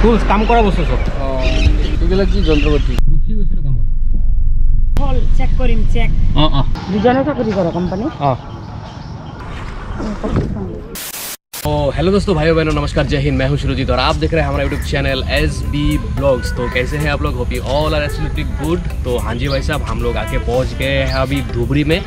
Tools কাম কৰা বস্তু সব এগুলা কি যন্ত্রপাতি রুচি গৈছিল কামত হল চেক করিম চেক অ দুজনে চাকরি করে কোম্পানি तो हेलो दोस्तों, भाइयों बहनों, नमस्कार, जय हिंद। मैं हूं सुरजीत और आप देख रहे हैं हमारा यूट्यूब चैनल SB ब्लॉग्स। तो कैसे हैं आप लोग? Hope you all are absolutely good. तो हाँ जी भाई साहब, हम लोग आके पहुंच गए हैं अभी धुबरी में।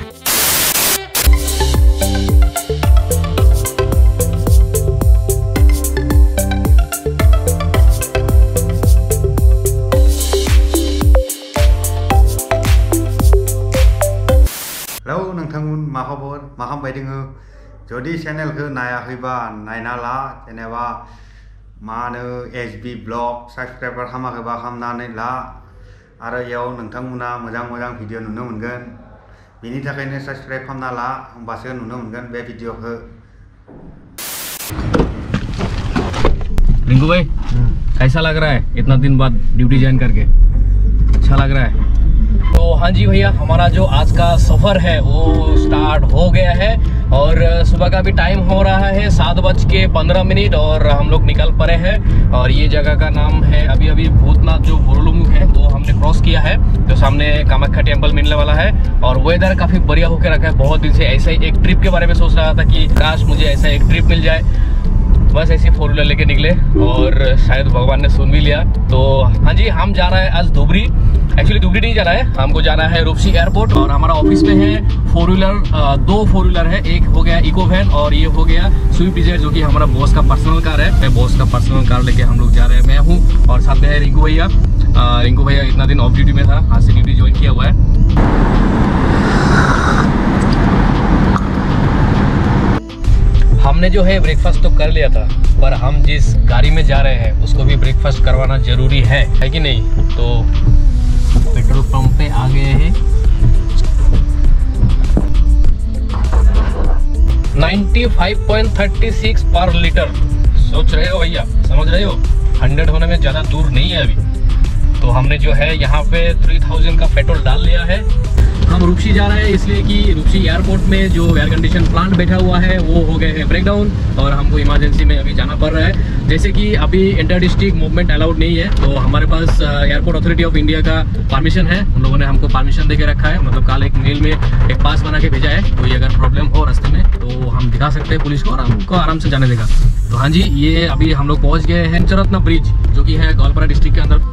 हेलौ नोंथांमोन मा खबर मा खालामबाय दोङो जुदि चेनेलखौ नायाखैबा नायना ला जेनेबा मा होनो SB ब्लग साबस्क्राइबार खालामाखैबा खालामनानै ला आरो इयाव नोंथांमोना मोजां मोजां भिडिअ नुनो मोनगोन। बिनि थाखायनो साबस्क्राइब खालामना ला, होमबासो नुनो मोनगोन बे भिडिअखौ। रिंकू भाई, कैसा लग रहा है इतना दिन बाद ड्यूटी ज्वाइन करके? अच्छा लग रहा है? तो हाँ जी भैया, हमारा जो आज का सफ़र है वो स्टार्ट हो गया है और सुबह का भी टाइम हो रहा है 7:15 और हम लोग निकल पड़े हैं। और ये जगह का नाम है अभी भूतनाथ, जो भोरलुंग है वो हमने क्रॉस किया है। तो सामने कामाख्या टेम्पल मिलने वाला है और वेदर काफ़ी बढ़िया होकर रखा है। बहुत दिन से ऐसा ही एक ट्रिप के बारे में सोच रहा था कि काश मुझे ऐसा एक ट्रिप मिल जाए। बस ऐसी 4 व्हीलर लेके निकले और शायद भगवान ने सुन भी लिया। तो हाँ जी, हम जा रहे हैं आज धुबरी। एक्चुअली धुबरी नहीं जाना है, हमको जाना है रूपसी एयरपोर्ट। और हमारा ऑफिस में है 4 व्हीलर, 2 4 व्हीलर है। एक हो गया इको वैन और ये हो गया स्विफ्ट डिजायर, जो कि हमारा बॉस का पर्सनल कार है। मैं बॉस का पर्सनल कार लेके हम लोग जा रहे हैं। मैं हूँ और साथ में है रिंकू भैया। रिंकू भैया इतना दिन ऑफ ड्यूटी में था, आज से ड्यूटी ज्वाइन किया हुआ है। हमने जो है ब्रेकफास्ट तो कर लिया था, पर हम जिस गाड़ी में जा रहे हैं उसको भी ब्रेकफास्ट करवाना जरूरी है कि नहीं? तो पेट्रोल पंप पे आ गए हैं। 95.36 पर लीटर। सोच रहे हो भैया, समझ रहे हो, 100 होने में ज़्यादा दूर नहीं है अभी। तो हमने जो है यहाँ पे 3000 का पेट्रोल डाल लिया है। हम रूपसी जा रहे हैं इसलिए कि रूपसी एयरपोर्ट में जो एयर कंडीशन प्लांट बैठा हुआ है वो हो गए हैं ब्रेकडाउन और हमको इमरजेंसी में अभी जाना पड़ रहा है। जैसे कि अभी इंटर डिस्ट्रिक्ट मूवमेंट अलाउड नहीं है, तो हमारे पास एयरपोर्ट अथॉरिटी ऑफ इंडिया का परमिशन है। उन लोगों ने हमको परमिशन दे के रखा है, मतलब कल एक मेल में एक पास बना के भेजा है। कोई अगर प्रॉब्लम हो रास्ते में तो हम दिखा सकते हैं पुलिस को और हमको आराम से जाने देगा। तो हाँ जी, ये अभी हम लोग पहुँच गए हैं पंचरत्न ब्रिज, जो कि है ग्वालपारा डिस्ट्रिक्ट के अंदर।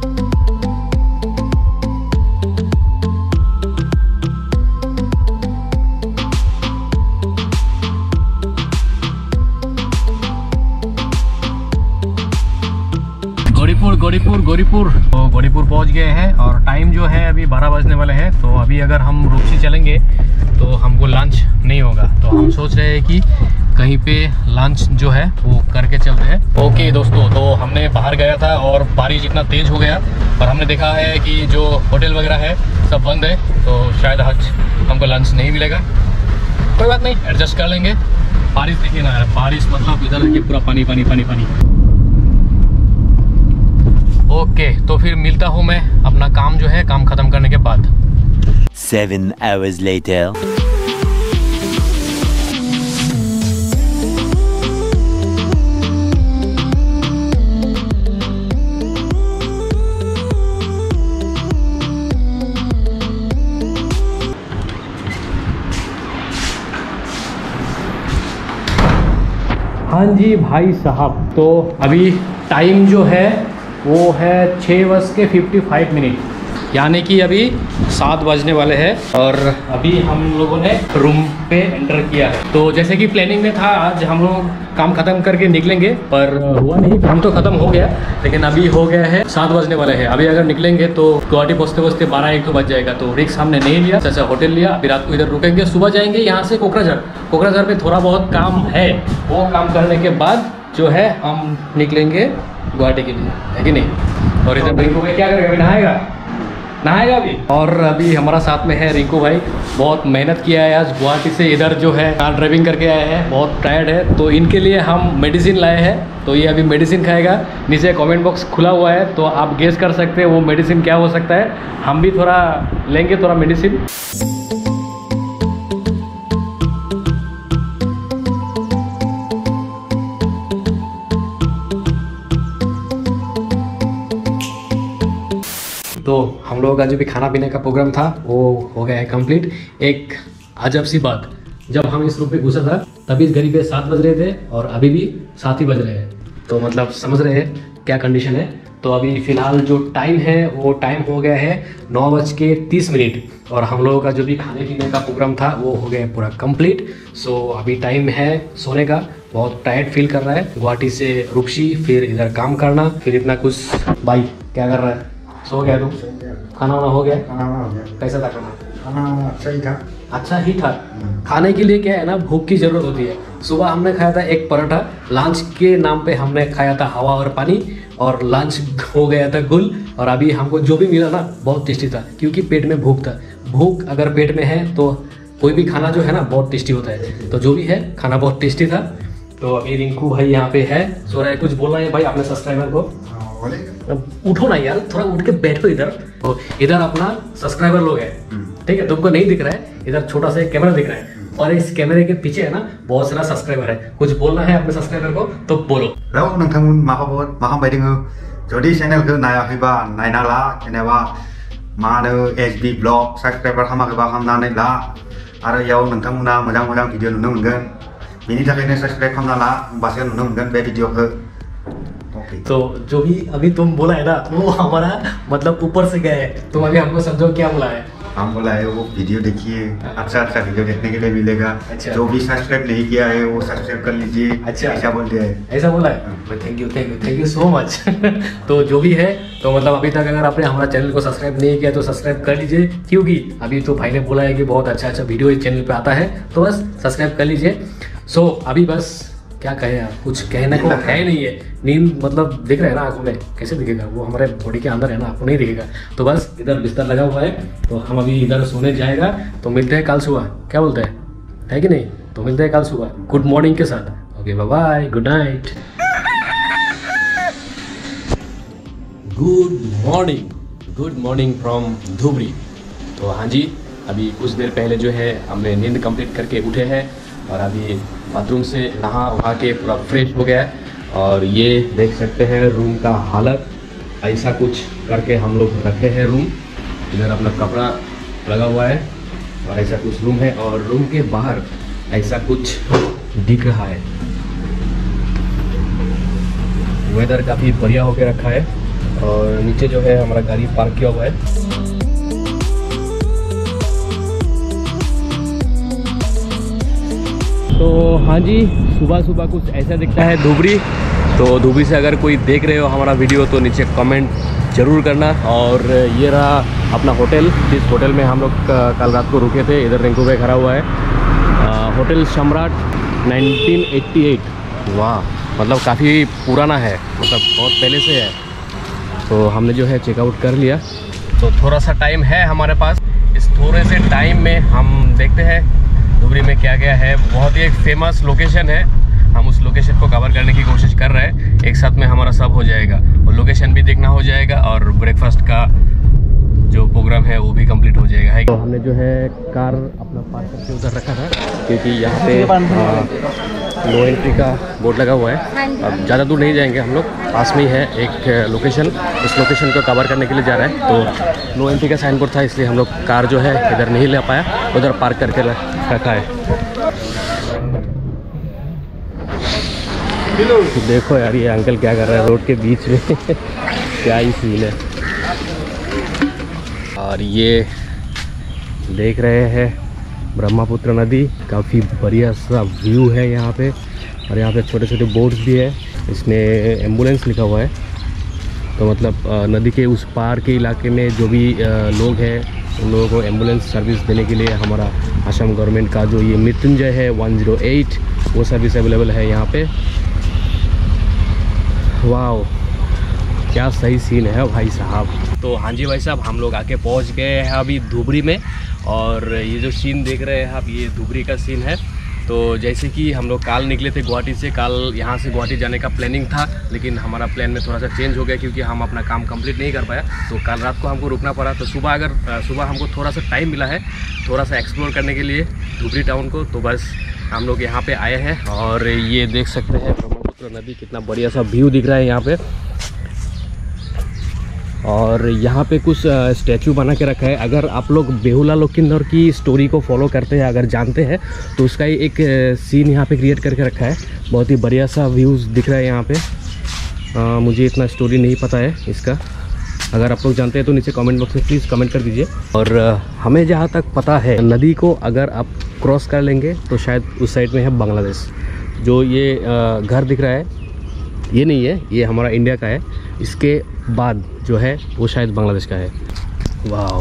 गौरीपुर तो गौरीपुर पहुंच गए हैं और टाइम जो है अभी 12 बजने वाले हैं। तो अभी अगर हम रूपसी चलेंगे तो हमको लंच नहीं होगा, तो हम सोच रहे हैं कि कहीं पे लंच जो है वो करके चलते हैं। ओके दोस्तों, तो हमने बाहर गया था और बारिश इतना तेज़ हो गया और हमने देखा है कि जो होटल वगैरह है सब बंद है, तो शायद आज हमको लंच नहीं मिलेगा। कोई बात नहीं, एडजस्ट कर लेंगे। बारिश देखिए ना यार, बारिश मतलब इधर देखिए पूरा पानी पानी पानी पानी। ओके, तो फिर मिलता हूँ मैं अपना काम जो है, काम खत्म करने के बाद। 7 hours later. हाँ जी भाई साहब, तो अभी टाइम जो है वो है 6:55, यानी कि अभी 7 बजने वाले हैं और अभी हम लोगों ने रूम पे एंटर किया है। तो जैसे कि प्लानिंग में था आज हम लोग काम ख़त्म करके निकलेंगे, पर हुआ नहीं। काम तो ख़त्म हो गया लेकिन अभी हो गया है 7 बजने वाले हैं। अभी अगर निकलेंगे तो गुवाहाटी पहुँचते 12-1 बज जाएगा। तो रिक्स हमने नहीं लिया, जैसे होटल लिया। अभी रात को इधर रुकेंगे, सुबह जाएंगे यहाँ से कोकराझार पे थोड़ा बहुत काम है, वो काम करने के बाद जो है हम निकलेंगे गुवाहाटी के लिए, है कि नहीं? और इधर रिंकू भाई क्या करेगा? अभी नहाएगा अभी। और अभी हमारा साथ में है रिंकू भाई, बहुत मेहनत किया है आज गुवाहाटी से इधर जो है कार ड्राइविंग करके आए हैं, बहुत टायर्ड है। तो इनके लिए हम मेडिसिन लाए हैं, तो ये अभी मेडिसिन खाएगा। नीचे कमेंट बॉक्स खुला हुआ है, तो आप गेस कर सकते हैं वो मेडिसिन क्या हो सकता है। हम भी थोड़ा लेंगे थोड़ा मेडिसिन। तो हम लोगों का जो भी खाना पीने का प्रोग्राम था वो हो गया है कंप्लीट। एक अजब सी बात, जब हम इस रूम पे घुसा था तभी घड़ी पे 7 बज रहे थे और अभी भी 7 ही बज रहे हैं। तो मतलब समझ रहे हैं क्या कंडीशन है। तो अभी फ़िलहाल जो टाइम है वो टाइम हो गया है 9:30 और हम लोगों का जो भी खाने पीने का प्रोग्राम था वो हो गया पूरा कंप्लीट। सो अभी टाइम है सोने का। बहुत टायर्ड फील कर रहा है, गुवाहाटी से रुपसी, फिर इधर काम करना, फिर इतना कुछ। भाई क्या कर रहा है? सो गया तू? खाना वाना हो गया? कैसा था खाना? खाना सही था, अच्छा ही था। खाने के लिए क्या है ना, भूख की ज़रूरत होती है। सुबह हमने खाया था एक पराठा, लंच के नाम पे हमने खाया था हवा और पानी, और लंच हो गया था गुल। और अभी हमको जो भी मिला ना बहुत टेस्टी था, क्योंकि पेट में भूख था। भूख अगर पेट में है तो कोई भी खाना जो है ना बहुत टेस्टी होता है। तो जो भी है खाना बहुत टेस्टी था। तो अभी रिंकू भाई यहाँ पे है, सो रहा है। कुछ बोलना है भाई अपने सब्सक्राइबर को? उठो ना यार, थोड़ा उठ के बैठो इधर। तो इधर अपना सब्सक्राइबर लोग है, ठीक है? तुमको नहीं दिख रहा है, इधर छोटा सा एक कैमरा दिख रहा है और इस कैमरे के पीछे है ना बहुत सारा सब्सक्राइबर है। कुछ बोलना है अपने सब्सक्राइबर को तो बोलो। हेलो नोंथांमोन मा खबर मा खालामबाय दोङो जुदि चेनेलखौ नायाखैबा नायना ला जेनेबा मा होनो एसबी ब्लग साबस्क्राइबार खालामाखैबा खालामनानै ला आरो इयाव नोंथांमोना मोजां मोजां भिडिअ नुनो मोनगोन बेनि थाखायनो साबस्क्राइब खालामना ला होमबासो नुनो मोनगोन बे भिडिअखौ। तो जो भी अभी तुम बोला है ना वो हमारा मतलब ऊपर से गया है। तुम अभी हमको समझो क्या बोला है? हम बोला है वो वीडियो देखिए, अच्छा अच्छा वीडियो देखने के लिए मिलेगा। अच्छा। जो भी सब्सक्राइब नहीं किया है वो सब्सक्राइब कर लीजिए। अच्छा, ऐसा बोल दिया है? ऐसा बोला है? Thank you so much. तो जो भी है, तो मतलब अभी तक अगर आपने हमारा चैनल को सब्सक्राइब नहीं किया तो सब्सक्राइब कर लीजिए, क्योंकि अभी तो भाई ने बोला है कि बहुत अच्छा अच्छा वीडियो इस चैनल पे आता है, तो बस सब्सक्राइब कर लीजिए। सो अभी बस क्या कहें यार, कुछ कहने को है ही नहीं है। नींद मतलब दिख रहा है ना आंखों में, कैसे दिखेगा? वो हमारे बॉडी के अंदर है ना, आपको नहीं दिखेगा। तो बस इधर बिस्तर लगा हुआ है, तो हम अभी इधर सोने जाएगा। तो मिलते हैं कल सुबह, क्या बोलते हैं, है कि नहीं? तो मिलते हैं कल सुबह गुड मॉर्निंग के साथ। Okay bye bye, good night. Good morning from Dhubri. तो हाँ जी, अभी कुछ देर पहले जो है हमने नींद कंप्लीट करके उठे हैं और अभी बाथरूम से नहा वहा के पूरा फ्रेश हो गया है। और ये देख सकते हैं रूम का हालत, ऐसा कुछ करके हम लोग रखे हैं रूम। इधर अपना कपड़ा लगा हुआ है और ऐसा कुछ रूम है, और रूम के बाहर ऐसा कुछ दिख रहा है। वेदर काफ़ी बढ़िया होके रखा है और नीचे जो है हमारा गाड़ी पार्क किया हुआ है। तो हाँ जी, सुबह सुबह कुछ ऐसा दिखता है धुबरी। तो धुबरी से अगर कोई देख रहे हो हमारा वीडियो तो नीचे कमेंट ज़रूर करना। और ये रहा अपना होटल, जिस होटल में हम लोग कल रात को रुके थे। इधर रिंकू पे खड़ा हुआ है, होटल सम्राट 1988। वाह, मतलब काफ़ी पुराना है, मतलब बहुत पहले से है। तो हमने जो है चेकआउट कर लिया। तो थोड़ा सा टाइम है हमारे पास, इस थोड़े से टाइम में हम देखते हैं धुबरी में क्या क्या है। बहुत ही एक फेमस लोकेशन है, हम उस लोकेशन को कवर करने की कोशिश कर रहे हैं। एक साथ में हमारा सब हो जाएगा, और लोकेशन भी देखना हो जाएगा और ब्रेकफास्ट का जो प्रोग्राम है वो भी कंप्लीट हो जाएगा। तो हमने जो है कार अपना पार्क करके उधर रखा था, क्योंकि यहाँ पे नो एंट्री का बोर्ड लगा हुआ है। अब ज़्यादा दूर नहीं जाएंगे हम लोग, पास में ही है एक लोकेशन, उस लोकेशन को कवर करने के लिए जा रहे हैं। तो नो एंट्री का साइन बोर्ड था, इसलिए हम लोग कार जो है इधर नहीं ले पाया, उधर पार्क करके रखा है। देखो यार ये अंकल क्या कर रहा है रोड के बीच में। क्या ही सीन है। और ये देख रहे हैं ब्रह्मपुत्र नदी, काफ़ी बढ़िया सा व्यू है यहाँ पे। और यहाँ पे छोटे छोटे बोट्स भी है, इसमें एम्बुलेंस लिखा हुआ है। तो मतलब नदी के उस पार के इलाके में जो भी लोग हैं उन लोगों को एम्बुलेंस सर्विस देने के लिए हमारा असम गवर्नमेंट का जो ये मृत्युंजय है 108 वो सर्विस अवेलेबल है यहाँ पे। वाह, क्या सही सीन है भाई साहब। तो हाँ जी भाई साहब, हम लोग आके पहुँच गए हैं अभी धुबरी में। और ये जो सीन देख रहे हैं आप, ये धुबरी का सीन है। तो जैसे कि हम लोग कल निकले थे गुवाहाटी से, कल यहाँ से गुवाहाटी जाने का प्लानिंग था, लेकिन हमारा प्लान में थोड़ा सा चेंज हो गया क्योंकि हम अपना काम कंप्लीट नहीं कर पाया। तो कल रात को हमको रुकना पड़ा। तो सुबह हमको थोड़ा सा टाइम मिला है थोड़ा सा एक्सप्लोर करने के लिए धुबरी टाउन को। तो बस हम लोग यहाँ पे आए हैं और ये देख सकते हैं ब्रह्मपुत्र नदी, कितना बढ़िया सा व्यू दिख रहा है यहाँ पे। और यहाँ पे कुछ स्टैचू बना के रखा है। अगर आप लोग बेहुला लोकिंदर की स्टोरी को फॉलो करते हैं, अगर जानते हैं, तो उसका ही एक सीन यहाँ पे क्रिएट करके रखा है। बहुत ही बढ़िया सा व्यूज़ दिख रहा है यहाँ पे। मुझे इतना स्टोरी नहीं पता है इसका, अगर आप लोग जानते हैं तो नीचे कमेंट बॉक्स में प्लीज़ कमेंट कर दीजिए। और हमें जहाँ तक पता है, नदी को अगर आप क्रॉस कर लेंगे तो शायद उस साइड में है बांग्लादेश। जो ये घर दिख रहा है ये नहीं है, ये हमारा इंडिया का है। इसके बाद जो है वो शायद बांग्लादेश का है। वाह,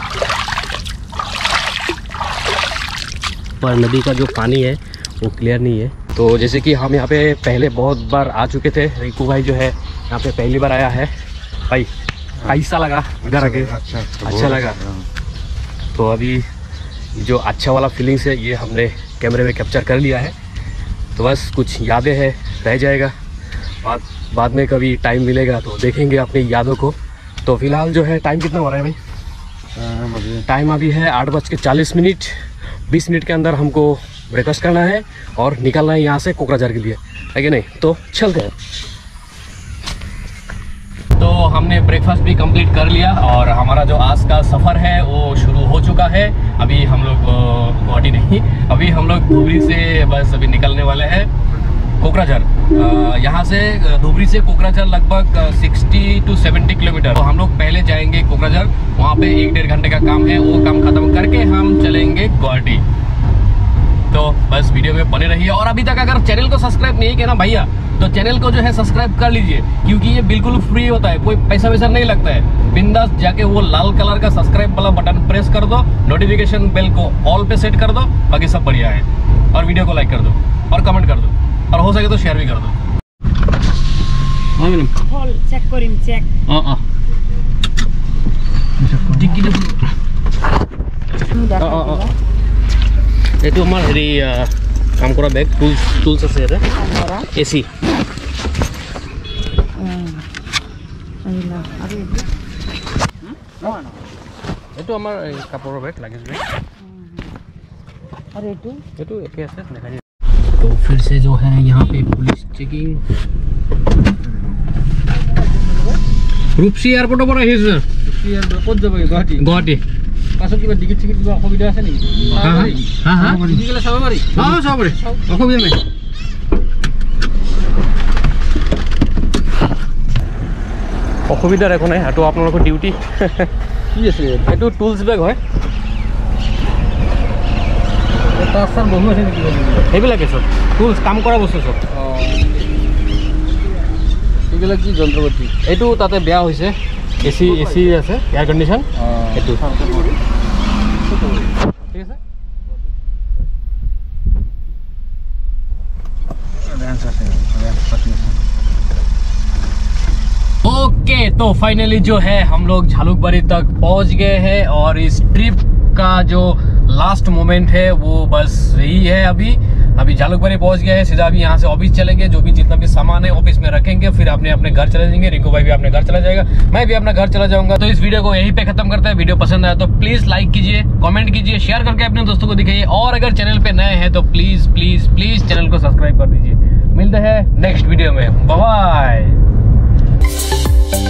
पर नदी का जो पानी है वो क्लियर नहीं है। तो जैसे कि हम यहाँ पे पहले बहुत बार आ चुके थे, रिंकू भाई जो है यहाँ पे पहली बार आया है। भाई कैसा लगा इधर आके? अच्छा लगा। तो अभी जो अच्छा वाला फीलिंग्स है ये हमने कैमरे में कैप्चर कर लिया है। तो बस कुछ यादें हैं, रह जाएगा। बाद में कभी टाइम मिलेगा तो देखेंगे अपनी यादों को। तो फिलहाल जो है टाइम कितना हो रहा है भाई? टाइम अभी है 8:40। 20 मिनट के अंदर हमको ब्रेकफास्ट करना है और निकलना है यहाँ से कोकराझार के लिए, है कि नहीं? तो चलते हैं। तो हमने ब्रेकफास्ट भी कंप्लीट कर लिया और हमारा जो आज का सफ़र है वो शुरू हो चुका है। अभी हम लोग गुवाहाटी नहीं, अभी हम लोग धुबरी से बस अभी निकलने वाले हैं कोकराझार। यहाँ से धुबरी से कोकराझार लगभग 60 to 70 किलोमीटर। तो हम लोग पहले जाएंगे कोकराझार, वहाँ पे 1-1.5 घंटे का काम है, वो काम खत्म करके हम चलेंगे गुवाहाटी। तो बस वीडियो में बने रहिए। और अभी तक अगर चैनल को सब्सक्राइब नहीं किया ना भैया, तो चैनल को जो है सब्सक्राइब कर लीजिए, क्योंकि ये बिल्कुल फ्री होता है, कोई पैसा वैसा नहीं लगता है। बिंदास जाके वो लाल कलर का सब्सक्राइब वाला बटन प्रेस कर दो, नोटिफिकेशन बेल को ऑल पे सेट कर दो, बाकी सब बढ़िया है। और वीडियो को लाइक कर दो और कमेंट कर दो, और हो सके तो शेयर भी कर दो। हाँ मैडम, फल चेक करिम चेक। এইটো আমাৰ হেৰি কাম কৰা বেগ, টুলছ আছে ইয়াতে। এচি এইটো আমাৰ কাপোৰৰ বেগ, লাগেজ বেग। और এইটো একে আছে, দেখা যায়। तो फिर से जो है यहाँ पे पुलिस चेकिंग। रूपसी एयरपोर्टर पर আহিছে। ক'ত যাব গুৱাহাটী? গুৱাহাটী পাছত কিবা টিকেট চিকেট কিবা অসুবিধা আছে নেকি? টিকেট চাব পাৰি? চাব পাৰি, অসুবিধা নাই। অসুবিধাৰ একো নাই, এইটো আপোনালোকৰ ডিউটি। কি আছে এইটো টুলছ বেগ হয়। তার স্যার বহু আছে নেকি? সেইবিলাকে চব টুলছ, কাম কৰা বস্তু চব। এইবিলাক কি যন্ত্ৰপাতি? এইটো তাতে বেয়া হৈছে, এচি আছে, এয়াৰ কণ্ডিশ্যন। এইটো ঠিক আছে। ओके, तो फाइनली जो है हम लोग झालुकबाड़ी तक पहुंच गए हैं और इस ट्रिप का जो लास्ट मोमेंट है वो बस यही है। अभी झालुकबाड़ी पहुंच गए हैं, सीधा अभी यहाँ से ऑफिस चलेंगे। जो भी जितना भी सामान है ऑफिस में रखेंगे, फिर अपने घर चले जाएंगे। रिंकू भाई भी अपने घर चला जाएगा, मैं भी अपना घर चला जाऊंगा। तो इस वीडियो को यहीं पे खत्म करते हैं। वीडियो पसंद आया तो प्लीज लाइक कीजिए, कमेंट कीजिए, शेयर करके अपने दोस्तों को दिखाइए। और अगर चैनल पे नए हैं तो प्लीज प्लीज प्लीज चैनल को सब्सक्राइब कर दीजिए। मिलते हैं नेक्स्ट वीडियो में, बाय बाय।